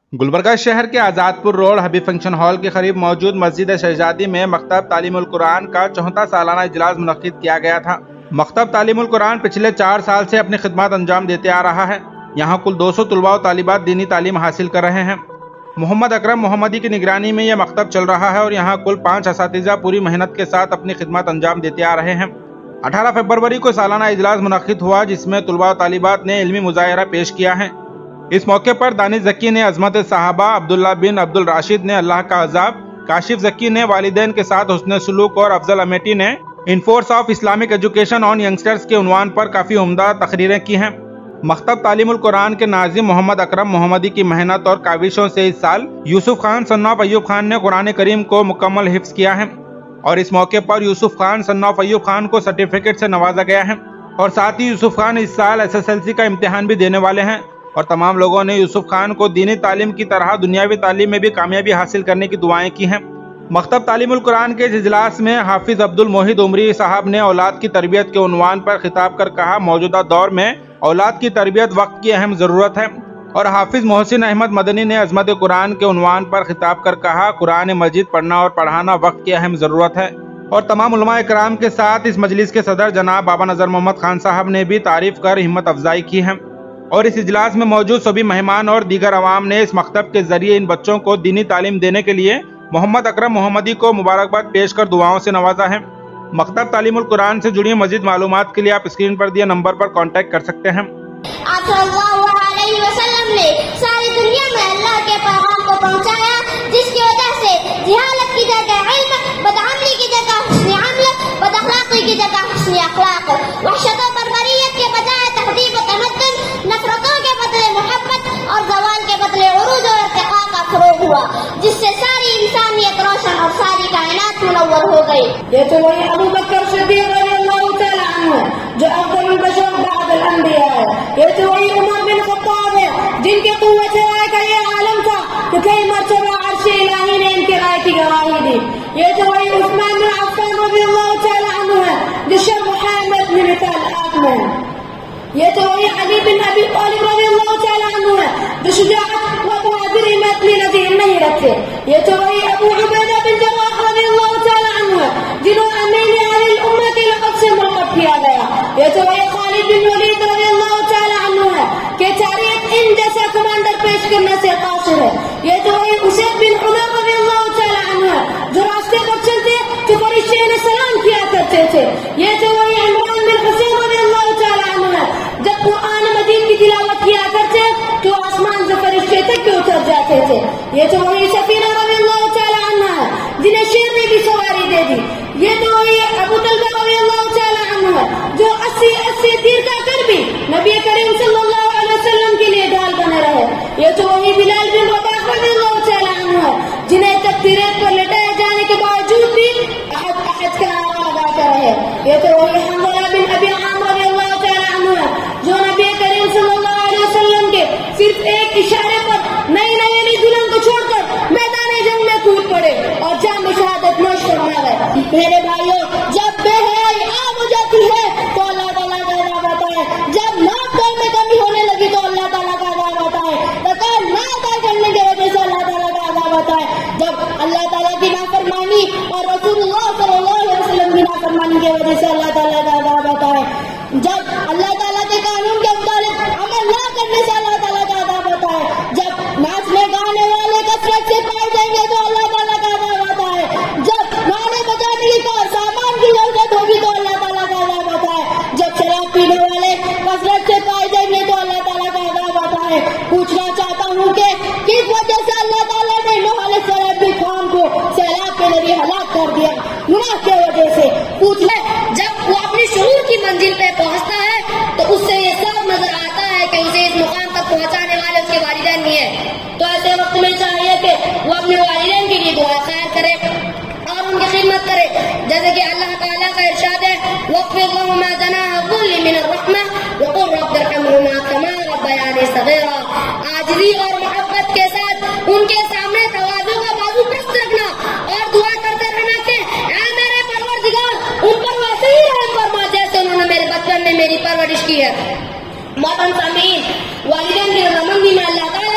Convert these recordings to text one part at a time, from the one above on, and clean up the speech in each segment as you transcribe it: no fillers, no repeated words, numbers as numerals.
گلبرگہ شہر کے Azadpur road Habib function hall کے قریب موجود مسجد شہزادی میں مکتب تعلیم القرآن کا 64واں سالانہ اجلاس منعقد کیا گیا تھا۔ مکتب تعلیم القرآن پچھلے 4 سال سے اپنی خدمات انجام دیتے آ رہا ہے۔ یہاں کل 200 طلباء و طالبات دینی تعلیم حاصل کر رہے ہیں۔ محمد اکرم محمدی کی نگرانی میں یہ مکتب چل رہا ہے اور یہاں کل 5 اساتذہ پوری محنت کے ساتھ اپنی خدمات انجام دیتے آ رہے ہیں۔ 18 فروری کو سالانہ اجلاس منعقد ہوا جس میں طلباء و طالبات نے علمی مظاہرہ پیش کیا ہے۔ اس موقع پر دانش ذکی نے عظمت صحابہ، عبداللہ بن عبد الراشد نے اللہ کا عذاب، کاشف ذکی نے والدین کے ساتھ حسن سلوک اور افضل امیٹی نے enforce of Islamic education on youngsters کے عنوان پر کافی عمدہ تقریریں کی ہیں۔ مکتب تعلیم القرآن کے ناظم محمد اکرم محمدی کی محنت اور کاوشوں سے اس سال یوسف خان صن آف ایوب خان نے قرآن کریم کو مکمل حفظ کیا ہے اور اس موقع پر یوسف خان صن آف ایوب خان کو سرٹیفکیٹ سے نوازا گیا ہے اور ساتھ ہی یوسف خان اس سال SSLC کا امتحان بھی دینے والے ہیں اور تمام لوگوں نے یوسف خان کو دینی تعلیم کی طرح دنیاوی تعلیم میں بھی کامیابی حاصل کرنے کی دعائیں کی ہیں۔ مکتب تعلیم القرآن کے اس اجلاس میں حافظ عبد الموحد عمری صاحب نے اولاد کی تربیت کے عنوان پر خطاب کر کہا، موجودہ دور میں اولاد کی تربیت وقت کی اہم ضرورت ہے، اور حافظ محسن احمد مدنی نے عظمت قرآن کے عنوان پر خطاب کر کہا، قرآن مجید پڑھنا اور پڑھانا وقت کی اہم ضرورت ہے، اور تمام علماء کرام کے ساتھ اس مجلس کے صدر جناب بابا نذر محمد خان صاحب نے بھی تعریف کر ہمت افزائی کی ہے، اور اس اجلاس میں موجود سبھی مہمان اور دیگر عوام نے اس مکتب کے ذریعے ان بچوں کو دینی تعلیم دینے کے لیے محمد اکرم محمدی کو مبارکباد پیش کر دعاؤں سے نوازا ہے۔ مکتب تعلیم القرآن سے جڑی مزید معلومات کے لیے آپ اسکرین پر دیے نمبر پر کانٹیکٹ کر سکتے ہیں۔ آپ صلی اللہ علیہ وسلم نے ساری دنیا میں اللہ کے پیغام کو پہنچایا، جس کی وجہ سے جہالت کی جگہ علم، بدعملی کی جگہ حسن عمل، بد اخلاقی کی جگہ حسن اخلاق، وحشت و بربریت کے بجائے تہذیب و تمدن، نفرتوں کے بدلے محبت اور زوال کے بدلے عروج و ارتقاء کا فروغ ہوا، جس سے ساری انسانیت روشن اور ساری کائنات منور ہو گئی۔ یہ تو وہی ابو بکر صدیق رضی اللہ تعالی عنہ جو افضل البشر بعد الانبیاء ہے، یہ تو وہی عمر بن خطاب ہے جن کے قوت رائے کا یہ عالم تھا کہ کئی مرتبہ عرش الہی نے ان کے رائے کی گواہی دی۔ یہ تو وہی عثمان بن عفان رضی اللہ تعالی عنہ ہے جو شر محمد میں مثال میں ہے۔ یہ تو وہی علی بن ابی طالب رضی اللہ تعالی عنہ ہے جو شجاعت و بہادری میں اپنی نظیر نہیں رکھتے۔ یہ تو وہی ابو عبیدہ بن جراح رضی اللہ تعالی عنہ ہے جنہوں امین علی الامہ کے لقب سے مرتب کیا گیا۔ یہ تو وہی خالد بن ولید رضی اللہ تعالی عنہ ہے کہ تاریخ ان جیسا کمانڈر پیش کرنے سے قاصر ہے۔ یہ تو وہی اسید بن حضیر رضی اللہ تعالی عنہ ہے جو راستے پر چلتے تو فرشتے انہیں سلام کیا کرتے تھے۔ یہ تو وہی عمران بن حسین رضی اللہ تعالی عنہ ہے جب قرآن مجید کی تلاوت کیا کرتے تو آسمان سے فرشتے تک اتر جاتے تھے۔ یہ تو وہی سفینہ رضی اللہ تعالی عنہ ہے جنہیں شیر نے بھی سواری دے دی۔ یہ تو وہی ابو طلحہ رضی اللہ تعالی عنہ ہے جو 80 تیر کا کر بھی نبی کریم صلی اللہ علیہ وسلم کے لیے ڈھال بنے رہے۔ یہ تو وہی بلال بن رباح رضی اللہ تعالی عنہ ہے جنہیں تکبیرات پر لٹائے جانے کے باوجود بھی احد احد کا نعرہ لگاتے رہے۔ یہ تو وہی حنظلہ بن ابی عامر رضی اللہ تعالی عنہ ہے جو نبی کریم صلی اللہ علیہ وسلم کے صرف ایک اشارے پر نئی نئی دلہن کو چھوڑ کر میدان جنگ میں کود پڑے اور جام شہادت نوش فرما گئے۔ میرے بھائیوں، جب بے حیائی عام ہو جاتی ہے تو اللہ تعالیٰ کا عذاب آتا ہے، جب ناک کان میں کمی ہونے لگی تو اللہ تعالیٰ کا عذاب آتا ہے، زکات نہ ادا کرنے کی وجہ سے اللہ تعالیٰ کا عذاب آتا ہے، جب اللہ تعالیٰ کی نافرمانی اور رسول اللہ صلی اللہ علیہ وسلم کی نافرمانی کی وجہ سے اللہ تعالیٰ کا عذاب آتا ہے، جب اللہ تعالیٰ کے قانون کے مطابق عمل نہ کرنے سے اللہ تعالیٰ کا عذاب ہوتا ہے، جب ناچنے گانے والے کثرت سے پائے جائیں گے تو اللہ تعالیٰ کا عذاب ہوتا ہے، جب گانے بجانے کی سامان کی ضرورت ہوگی تو اللہ تعالیٰ کا عذاب ہوتا ہے، جب شراب پینے والے کثرت سے پائے جائیں گے تو اللہ تعالیٰ کا عذاب ہوتا ہے۔ پوچھنا چاہتا ہوں کہ کس وجہ سے اللہ تعالیٰ نے نوح علیہ السلام کی قوم کو سیلاب کے ذریعے ہلاک کر دیا؟ گناہ کی وجہ سے۔ پوچھ لے، جب وہ اپنی شعور کی منزل پہ پہنچتا ہے تو اس سے یہ سب نظر آتا ہے کہ اسے اس مقام تک پہنچانے والے اس کے والدین نہیں ہیں، تو ایسے وقت میں چاہیے کہ وہ اپنے والدین کے لیے دعا خیر کرے اور ان کی خدمت کرے، جیسے کہ اللہ تعالیٰ کا ارشاد ہے، وَاخْفِضْ لَهُمَا جَنَاحَ الذُّلِّ مِنَ الرَّحْمَةِ وَقُلْ رَبِّ ارْحَمْهُمَا كَمَا رَبَّيَانِي صَغِيرًا۔ عاجزی اور محبت کے ساتھ ان کے سامنے تواضع کا بازو پست رکھنا اور دعا کرتے رہنا کہ اے میرے پروردگار ان پر ویسے ہی رحم فرما جیسے انہوں نے میرے بچپن میں میری پرورش کی ہے۔ محترم سامعین، والدین کی رضامندی میں اللہ تعالیٰ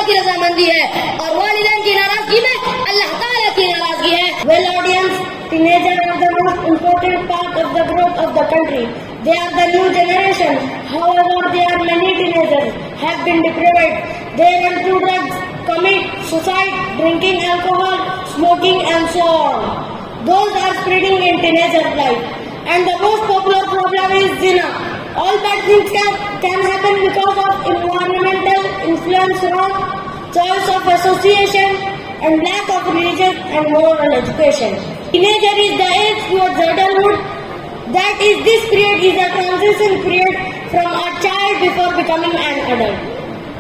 کی رضامندی ہے اور والدین کی ناراضگی میں اللہ تعالیٰ کی ناراضگی ہے. Well audience, teenagers are the most important part of the growth of the country. They are the new generation. However, there are many teenagers have been deprived. They run to drugs, commit suicide, drinking alcohol, smoking and so on. Those are spreading in teenagers' life. And the most popular problem is zina. All bad things can happen because of environmental influence, wrong choice of association, and lack of religious and moral education. Teenager is the age towards adulthood. That is, this period is a transition period from a child before becoming an adult.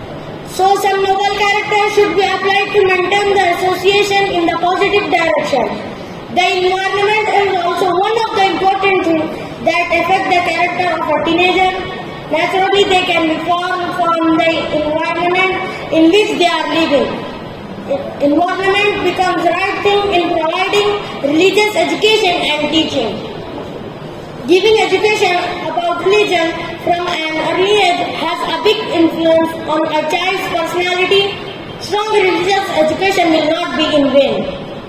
So some noble characters should be applied to maintain the association in the positive direction. The environment is also one of the important things that affect the character of a teenager. Naturally, they can be formed from the environment in which they are living. Environment becomes right thing in providing religious education and teaching. Giving education about religion from an early age has a big influence on a child's personality. Strong religious education will not be in vain.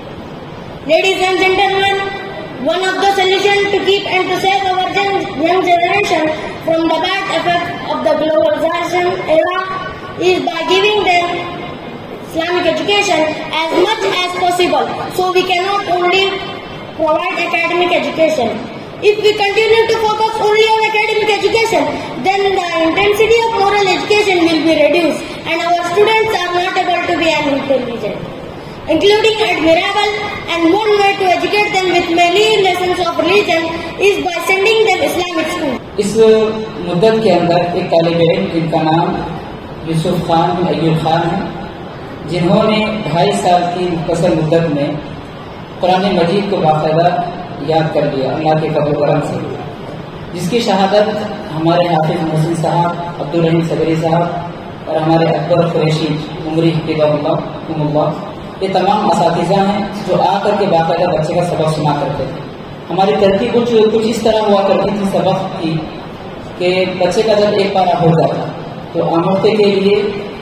Ladies and gentlemen, one of the solutions to keep and to save our young generation from the bad effects of the globalization era is by giving them Islamic education as much as possible. So we cannot only provide academic education. If we continue to focus only on academic education, then the intensity of moral education will be reduced and our students are not able to be an intelligent. Including admirable, and one way to educate them with many lessons of religion is by sending them Islamic school. اس مدت کے اندر ایک طالب علم جن کا نام یوسف خان بن ایوب خان ہے، جنہوں نے 2.5 سال کی مختصر مدت میں قرآن مجید کو باقاعدہ یاد کر لیا اللہ کے فضل و کرم سے، جس کی شہادت ہمارے حافظ محسن صاحب، عبدالرحیم صدری صاحب اور ہمارے اکبر قریشی عمری حفظہ اللہ، یہ تمام اساتذہ ہیں جو آ کر کے باقاعدہ بچے کا سبق سنا کرتے تھے. ہماری ترتیب کچھ اس طرح ہوا کرتی تھی سبق کی کہ بچے کا جب ایک پارہ ہو جاتا تو آموزے کے لیے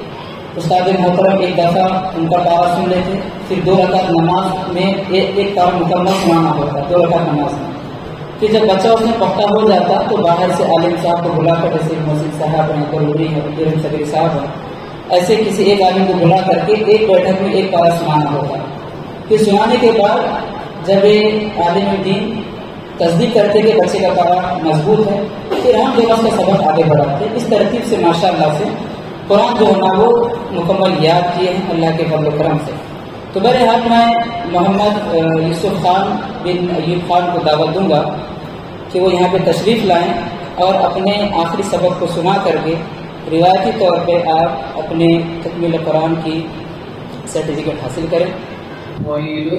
استاد محترم ایک دفعہ ان کا پارہ سن لیتے، پھر 2 رکعت نماز میں ایک پارہ مکمل سنانا ہوتا، 2 رکعت نماز میں. پھر جب بچہ اس میں پختہ ہو جاتا تو باہر سے عالم صاحب کو بلا کر، جیسے محسن صاحب ہیں، عبدالرحیم ہے، عبدالرحیم صدری صاحب ہیں، ایسے کسی ایک عالم کو بلا کر کے ایک بیٹھک میں ایک پارہ سنانا ہوتا. پھر سنانے کے بعد جب عالم دین تصدیق کرتے کہ بچے کا پارہ مضبوط ہے، پھر ہم دونوں کا سبق آگے بڑھاتے. اس ترتیب سے ماشاء اللہ سے قرآن جو ہے نا وہ مکمل یاد کیے ہیں اللہ کے فضل و کرم سے. تو بہرحال میں محمد یوسف خان بن ایوب خان کو دعوت دوں گا کہ وہ یہاں پہ تشریف لائیں اور اپنے آخری سبق کو سنا کر کے روایتی طور پہ آپ اپنے تکمیل قرآن کی سرٹیفکیٹ حاصل کریں. ويل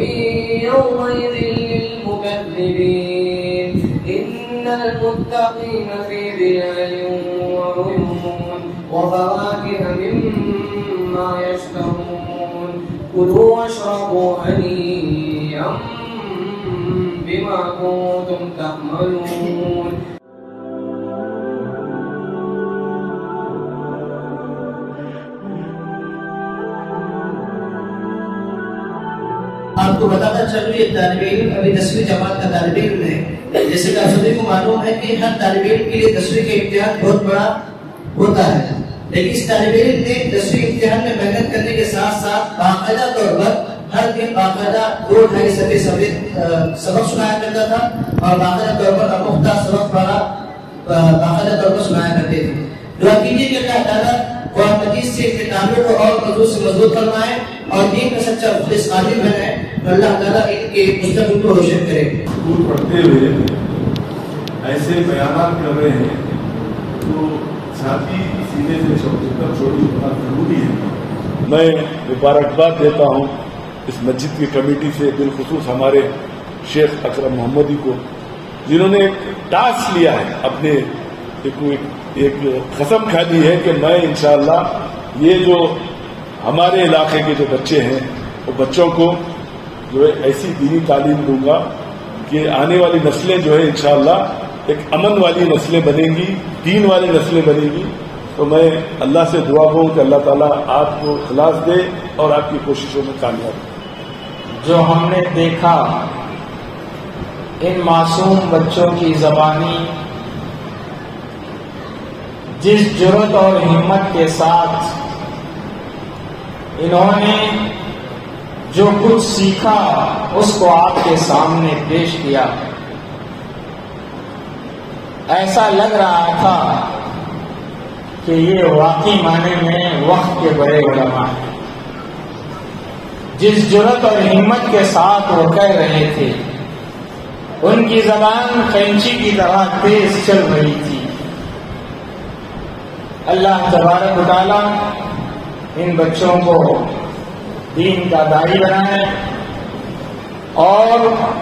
يومئذ للمكذبين إن المتقين في ظلال وعيون وفواكه مما يشتهون كلوا واشربوا هنيئا بما كنتم تعملون. آپ کو بتاتا چلو یہ طالب علم ابھی 10ویں جماعت کا طالب علم ہے. جیسے کہ آپ سبھی کو معلوم ہے کہ ہر طالب علم کے لیے 10ویں کا امتحان بہت بڑا ہوتا ہے، لیکن اس طالب علم نے 10ویں امتحان میں محنت کرنے کے ساتھ ساتھ باقاعدہ طور پر ہر دن باقاعدہ 2-2.5 صفحے سبق سنایا کرتا تھا اور باقاعدہ طور پر امختہ سبق باقاعدہ طور پر سنایا کرتے تھے. دعا کیجیے کہ اللہ تعالیٰ قرآن مجید سے اس کے تعلق کو اور مضبوط فرمائے اور دین کا سچا مخلص عالم بنائے تو اللہ تعالیٰ ان کے مستقبل کو روشن کرے. اسکول پڑھتے ہوئے ایسے بیانات کر رہے ہیں تو ساتھی سینے سے چھوٹی بہت ضروری ہے. میں مبارکباد دیتا ہوں اس مسجد کی کمیٹی سے، بالخصوص ہمارے شیخ اکرم محمدی کو، جنہوں نے ایک ٹاسک لیا ہے، اپنے ایک قسم کھا لی ہے کہ میں انشاءاللہ یہ جو ہمارے علاقے کے جو بچے ہیں وہ بچوں کو جو ہے ایسی دینی تعلیم دوں گا کہ آنے والی نسلیں جو ہے انشاءاللہ ایک امن والی نسلیں بنیں گی، دین والی نسلیں بنیں گی. تو میں اللہ سے دعا کروں کہ اللہ تعالیٰ آپ کو اخلاص دے اور آپ کی کوششوں میں کامیاب دے۔ جو ہم نے دیکھا ان معصوم بچوں کی زبانی جس جرأت اور ہمت کے ساتھ انہوں نے جو کچھ سیکھا اس کو آپ کے سامنے پیش کیا، ایسا لگ رہا تھا کہ یہ واقعی معنی میں وقت کے بڑے علماء ہیں۔ جس جرأت اور ہمت کے ساتھ وہ کہہ رہے تھے، ان کی زبان قینچی کی طرح تیز چل رہی تھی۔ اللہ تبارک و تعالیٰ ان بچوں کو دین کا داعی بنائے اور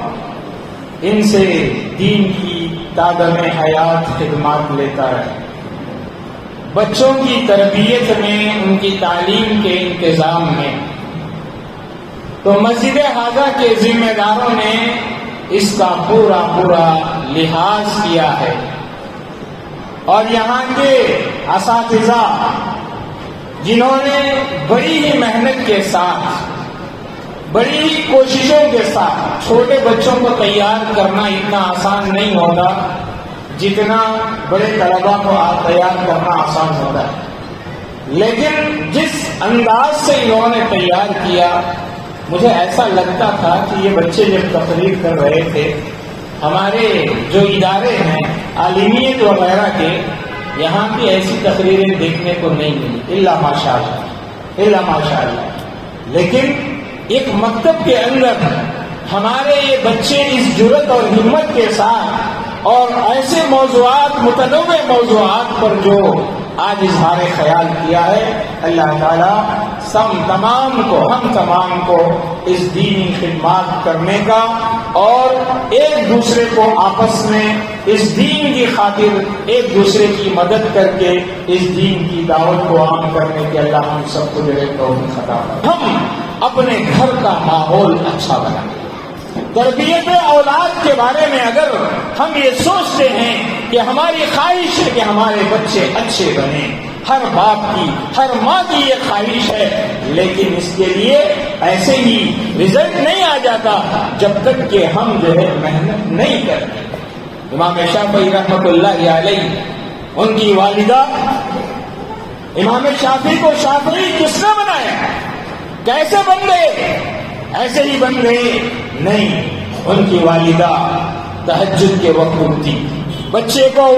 ان سے دین کی تادم حیات خدمات لیتا رہے۔ بچوں کی تربیت میں، ان کی تعلیم کے انتظام میں تو مسجد حاضہ کے ذمہ داروں نے اس کا پورا لحاظ کیا ہے، اور یہاں کے اساتذہ جنہوں نے بڑی ہی محنت کے ساتھ، بڑی ہی کوششوں کے ساتھ، چھوٹے بچوں کو تیار کرنا اتنا آسان نہیں ہوتا جتنا بڑے طلباء کو تیار کرنا آسان ہوتا ہے، لیکن جس انداز سے انہوں نے تیار کیا، مجھے ایسا لگتا تھا کہ یہ بچے جب تقریر کر رہے تھے، ہمارے جو ادارے ہیں عالمیت وغیرہ کے، یہاں کی ایسی تقریریں دیکھنے کو نہیں ملی، الا ماشاء اللہ۔ لیکن ایک مکتب کے اندر ہمارے یہ بچے اس جرأت اور ہمت کے ساتھ اور ایسے موضوعات، متنوع موضوعات پر جو آج اظہار خیال کیا ہے، اللہ تعالیٰ ہم تمام کو اس دینی خدمات کرنے کا اور ایک دوسرے کو آپس میں اس دین کی خاطر ایک دوسرے کی مدد کر کے اس دین کی دعوت کو عام کرنے کے اللہ ہم سب کو جو ہے توفیق عطا فرمائے۔ ہم اپنے گھر کا ماحول اچھا بنائیں۔ تربیت اولاد کے بارے میں اگر ہم یہ سوچتے ہیں کہ ہماری خواہش ہے کہ ہمارے بچے اچھے بنیں، ہر باپ کی، ہر ماں کی یہ خواہش ہے، لیکن اس کے لیے ایسے ہی رزلٹ نہیں آ جاتا جب تک کہ ہم جو ہے محنت نہیں کرتے۔ امام شافعی رحمۃ اللہ علیہ، ان کی والدہ، امام شافعی کو شافعی کس نے بنایا؟ کیسے بن گئے؟ ایسے ہی بن گئے؟ نہیں، ان کی والدہ تہجد کے وقت اٹھتی، بچے کو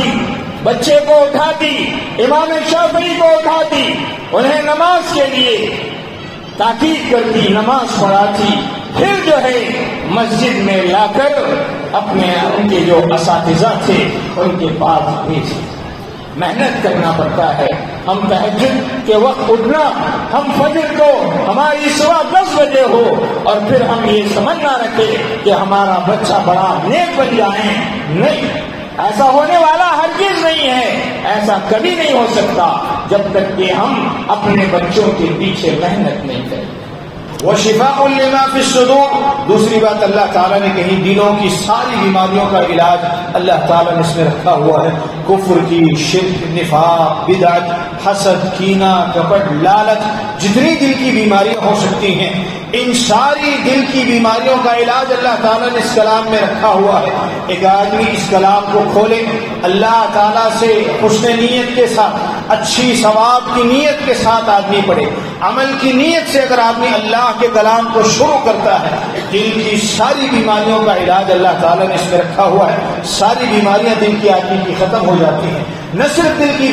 اٹھاتی، امام شافعی کو اٹھاتی، انہیں نماز کے لیے تاکید کرتی، نماز پڑھاتی، پھر جو ہے مسجد میں لا کر ان کے جو اساتذہ تھے ان کے پاس بھیجتی۔ محنت کرنا پڑتا ہے۔ ہم تہجد کے وقت اٹھنا، ہم فجر کو ہماری صبح 10 بجے ہو اور پھر ہم یہ سمجھ نہ رکھے کہ ہمارا بچہ بڑا نیک بن جائے، نہیں، ایسا ہونے والا ہرگز نہیں ہے، ایسا کبھی نہیں ہو سکتا جب تک کہ ہم اپنے بچوں کے پیچھے محنت نہیں کریں۔ وشفاء لما فی الصدور، دوسری بات اللہ تعالیٰ نے کہی دلوں کی ساری بیماریوں کا علاج اللہ تعالیٰ نے اس میں رکھا ہوا ہے، کفر کی، شرک، نفاق، بدعت، حسد، کینہ، کپٹ، لالچ، جتنی دل کی بیماریاں ہو سکتی ہیں، ان ساری دل کی بیماریوں کا علاج اللہ تعالیٰ نے اس کلام میں رکھا ہوا ہے۔ ایک آدمی اس کلام کو کھولے، اللہ تعالیٰ سے حسن نیت کے ساتھ، اچھی ثواب کی نیت کے ساتھ آدمی پڑھے، عمل کی نیت سے اگر آدمی اللہ کے کلام کو شروع کرتا ہے، دل کی ساری بیماریوں کا علاج اللہ تعالیٰ نے اس میں رکھا ہوا ہے۔ ساری بیماریاں دل کی آدمی کی ختم ہو جاتی ہیں، نہ صرف دل کی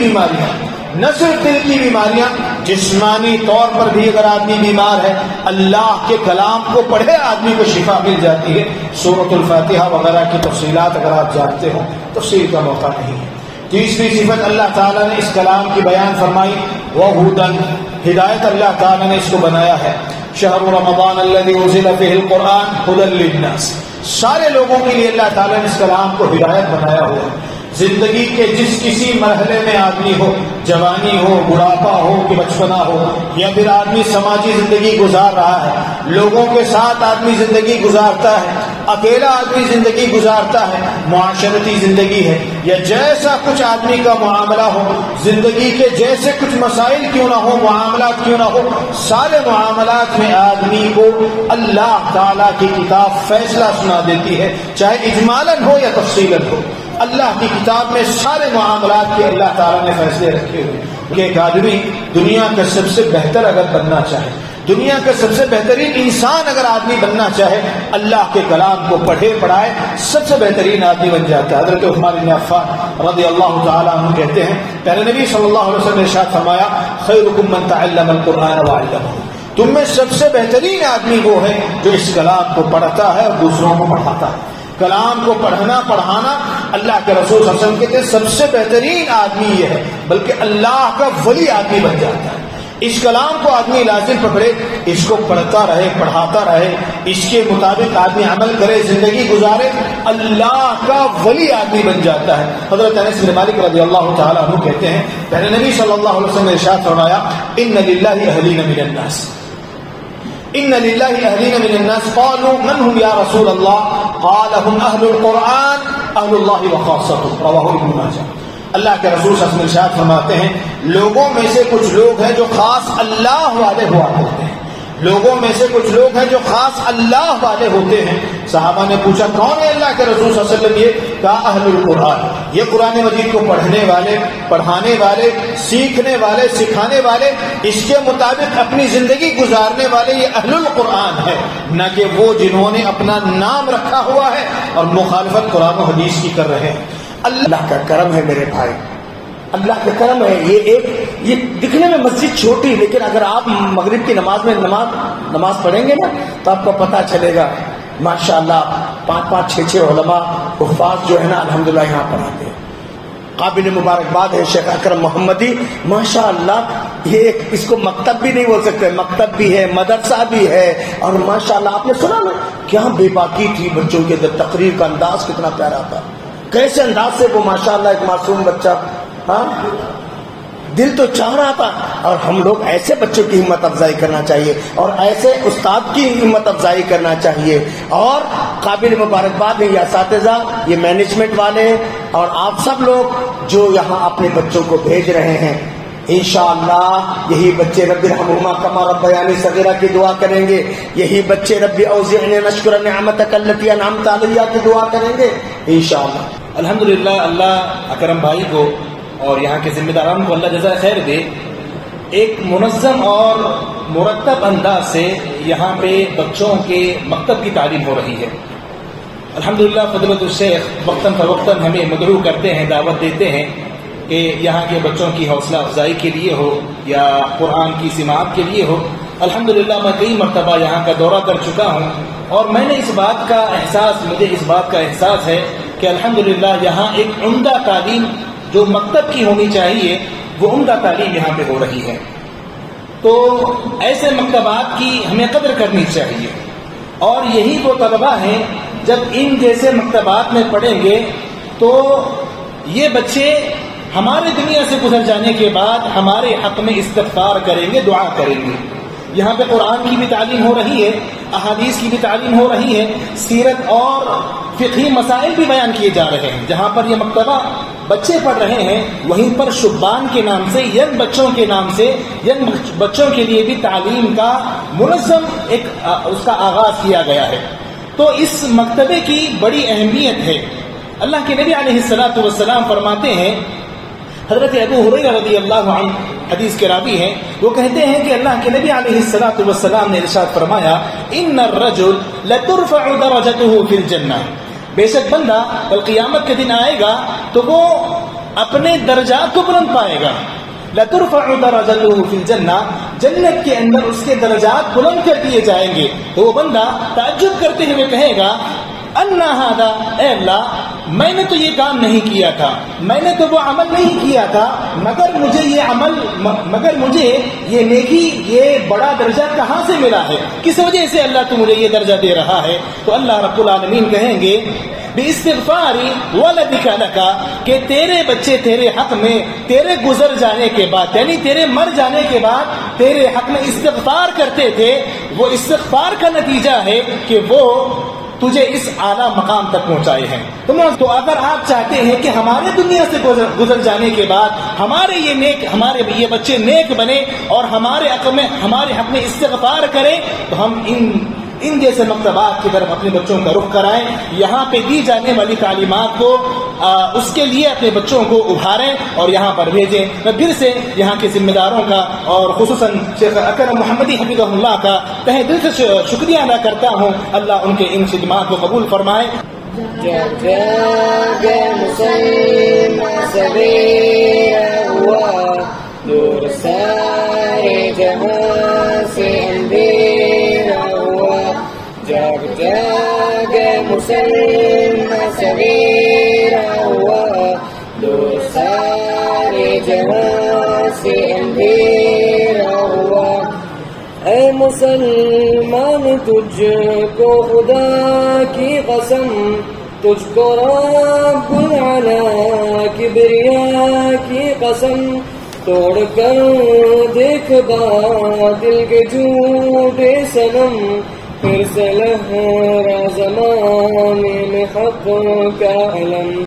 بیماریاں، جسمانی طور پر بھی اگر آدمی بیمار ہے، اللہ کے کلام کو پڑھے آدمی کو شفا مل جاتی ہے۔ سورۃ الفاتحہ وغیرہ کی تفصیلات اگر آپ جانتے ہو، تفصیل کا موقع نہیں ہے۔ تیسری صفت اللہ تعالیٰ نے اس کلام کی بیان فرمائی، وَهُدًى، ہدایت اللہ تعالیٰ نے اس کو بنایا ہے۔ شہر رمضان الذی انزل فیہ القرآن ھدی للناس، سارے لوگوں کے لیے اللہ تعالیٰ نے اس کلام کو ہدایت بنایا ہوا ہے۔ زندگی کے جس کسی مرحلے میں آدمی ہو، جوانی ہو، بڑھاپا ہو کہ بچپنا ہو، یا پھر آدمی سماجی زندگی گزار رہا ہے، لوگوں کے ساتھ آدمی زندگی گزارتا ہے، اکیلا آدمی زندگی گزارتا ہے، معاشرتی زندگی ہے، یا جیسا کچھ آدمی کا معاملہ ہو، زندگی کے جیسے کچھ مسائل کیوں نہ ہو، معاملات کیوں نہ ہو، سارے معاملات میں آدمی کو اللہ تعالیٰ کی کتاب فیصلہ سنا دیتی ہے، چاہے اجمالاً ہو یا تفصیلاً ہو۔ اللہ کی کتاب میں سارے معاملات کے اللہ تعالیٰ نے فیصلے رکھے ہوئے کہ ایک آدمی دنیا کا سب سے بہتر اگر بننا چاہے، دنیا کا سب سے بہترین انسان اگر آدمی بننا چاہے، اللہ کے کلام کو پڑھے پڑھائے سب سے بہترین آدمی بن جاتا ہے۔ حضرت عثمان بن عفان رضی اللہ تعالیٰ عنہ کہتے ہیں، پہلے نبی صلی اللہ علیہ وسلم نے ارشاد فرمایا، خیرکم من تعلم القرآن وعلمہ، تم میں سب سے بہترین آدمی وہ ہے جو اس کلام کو پڑھتا ہے اور دوسروں کو پڑھاتا ہے۔ کلام کو پڑھنا پڑھانا، اللہ کے رسول صلی اللہ علیہ وسلم کہتے ہیں سب سے بہترین آدمی یہ ہے، بلکہ اللہ کا ولی آدمی بن جاتا ہے۔ اس کلام کو آدمی لازم پکڑے، اس کو پڑھتا رہے، پڑھاتا رہے، اس کے مطابق آدمی عمل کرے، زندگی گزارے، اللہ کا ولی آدمی بن جاتا ہے۔ حضرت انس بن مالک رضی اللہ تعالیٰ عنہ کہتے ہیں، پہلے نبی صلی اللہ علیہ وسلم نے ارشاد فرمایا، ان للہ اہلین من الناس، ان للہ اہلین من الناس، قالوا من هم یا رسول اللہ، قال هم اہل القرآن اہل اللہ وخاصته، رواہ ابن ماجہ۔ اللہ کے رسول صلی اللہ علیہ وسلم ارشاد فرماتے ہیں، لوگوں میں سے کچھ لوگ ہیں جو خاص اللہ والے ہوا کرتے ہیں، لوگوں میں سے کچھ لوگ ہیں جو خاص اللہ والے ہوتے ہیں۔ صحابہ نے پوچھا کون ہے اللہ کے رسول صلی اللہ علیہ وسلم؟ یہ کہا اہل القرآن، یہ قرآن مجید کو پڑھنے والے، پڑھانے والے، سیکھنے والے، سکھانے والے، اس کے مطابق اپنی زندگی گزارنے والے، یہ اہل القرآن ہے، نہ کہ وہ جنہوں نے اپنا نام رکھا ہوا ہے اور مخالفت قرآن و حدیث کی کر رہے ہیں۔ اللہ کا کرم ہے میرے بھائی، اللہ کا کرم ہے۔ یہ دکھنے میں مسجد چھوٹی، لیکن اگر آپ مغرب کی نماز میں نماز پڑھیں گے نا تو آپ کو پتہ چلے گا ماشاءاللہ 5 6 علماء حفاظ جو ہے نا الحمدللہ یہاں پڑھاتے ہیں۔ قابل مبارکباد ہے شیخ اکرم محمدی، ماشاءاللہ یہ اس کو مکتب بھی نہیں بول سکتے، مکتب بھی ہے، مدرسہ بھی ہے، اور ماشاءاللہ آپ نے سنا نا کیا بے باکی تھی بچوں کے اندر، تقریر کا انداز کتنا پیارا تھا، کیسے انداز سے وہ ماشاءاللہ ایک معصوم بچہ، ہاں دل تو چاہ رہا تھا۔ اور ہم لوگ ایسے بچوں کی ہمت افزائی کرنا چاہیے اور ایسے استاد کی ہمت افزائی کرنا چاہیے، اور قابل مبارکباد ہے یہ اساتذہ، یہ مینجمنٹ والے اور آپ سب لوگ جو یہاں اپنے بچوں کو بھیج رہے ہیں۔ انشاءاللہ یہی بچے رب ارحمہما کما ربیانی صغیرہ کی دعا کریں گے، یہی بچے رب اوزعنی ان اشکر نعمتک التی انعمت علی کی دعا کریں گے انشاءاللہ۔ الحمدللہ اللہ اکرم بھائی کو اور یہاں کے ذمہ داران کو اللہ جزائے خیر دے، ایک منظم اور مرتب انداز سے یہاں پہ بچوں کے مکتب کی تعلیم ہو رہی ہے۔ الحمدللہ فضیلت الشیخ وقتاً فوقتاً ہمیں مدعو کرتے ہیں، دعوت دیتے ہیں کہ یہاں کے بچوں کی حوصلہ افزائی کے لیے ہو یا قرآن کی سماعت کے لیے ہو۔ الحمدللہ میں کئی مرتبہ یہاں کا دورہ کر چکا ہوں اور میں نے مجھے اس بات کا احساس ہے کہ الحمدللہ یہاں ایک عمدہ تعلیم جو مکتب کی ہونی چاہیے وہ عمدہ تعلیم یہاں پہ ہو رہی ہے۔ تو ایسے مکتبات کی ہمیں قدر کرنی چاہیے، اور یہی وہ طلبہ ہیں جب ان جیسے مکتبات میں پڑھیں گے تو یہ بچے ہمارے دنیا سے گزر جانے کے بعد ہمارے حق میں استغفار کریں گے، دعا کریں گے۔ یہاں پہ قرآن کی بھی تعلیم ہو رہی ہے، احادیث کی بھی تعلیم ہو رہی ہے، سیرت اور فقہی مسائل بھی بیان کیے جا رہے ہیں۔ جہاں پر یہ مکتبہ بچے پڑھ رہے ہیں وہیں پر شبان کے نام سے، ینگ بچوں کے نام سے، ینگ بچوں کے لیے بھی تعلیم کا منظم اس کا آغاز کیا گیا ہے۔ تو اس مکتبے کی بڑی اہمیت ہے۔ اللہ کے نبی علیہ الصلوۃ والسلام فرماتے ہیں، حضرت ابو ہریرہ رضی اللہ عنہ حدیث کے راوی ہیں، وہ کہتے ہیں کہ اللہ کے نبی علیہ الصلوۃ والسلام نے ارشاد فرمایا، ان الرجل لترفع درجته فی الجنہ، بے شک بندہ کل قیامت کے دن آئے گا تو وہ اپنے درجات کو بلند پائے گا۔ لترفع درجته فی الجنہ، جنت کے اندر اس کے درجات بلند کر دیے جائیں گے۔ تو وہ بندہ تعجب کرتے ہوئے کہے گا، انا ھذا، اے اللہ میں نے تو یہ کام نہیں کیا تھا، میں نے تو وہ عمل نہیں کیا تھا، مگر مجھے یہ نیکی، یہ بڑا درجہ کہاں سے ملا ہے؟ کس وجہ سے اللہ تو مجھے یہ درجہ دے رہا ہے؟ تو اللہ رب العالمین کہیں گے باستغفاری ولدک لک، کہ تیرے بچے تیرے حق میں تیرے گزر جانے کے بعد، یعنی تیرے مر جانے کے بعد تیرے حق میں استغفار کرتے تھے، وہ استغفار کا نتیجہ ہے کہ وہ تجھے اس اعلیٰ مقام تک پہنچائے ہیں. تو اگر آپ چاہتے ہیں کہ ہمارے دنیا سے گزر جانے کے بعد ہمارے یہ بچے نیک بنے اور ہمارے حق میں استغفار کریں، تو ہم ان جیسے مکتبات کی طرف اپنے بچوں کا رخ کرائیں. یہاں پہ دی جانے والی تعلیمات کو اس کے لیے اپنے بچوں کو ابھاریں اور یہاں پر بھیجیں. میں پھر سے یہاں کے ذمہ داروں کا اور خصوصاً شیخ اکرم محمدی حفظہ اللہ کا تہ دل سے شکریہ ادا کرتا ہوں. اللہ ان کے ان خدمات کو قبول فرمائے. جب جاگے مسلمان سویرا ہوا، دور سارے جہاں سے اندھیرا ہوا. جب جاگے مسلمان سویرا ہوا، دور سارے جہاں سے اندھیرا ہوا. اے مسلمان تجھ کو خدا کی قسم، تجھ کو رب العلا کبریا کی قسم، توڑ کر دیکھ باطل کے جھوٹے صنم، پھر سے لہرا زمانے میں حق کا علم.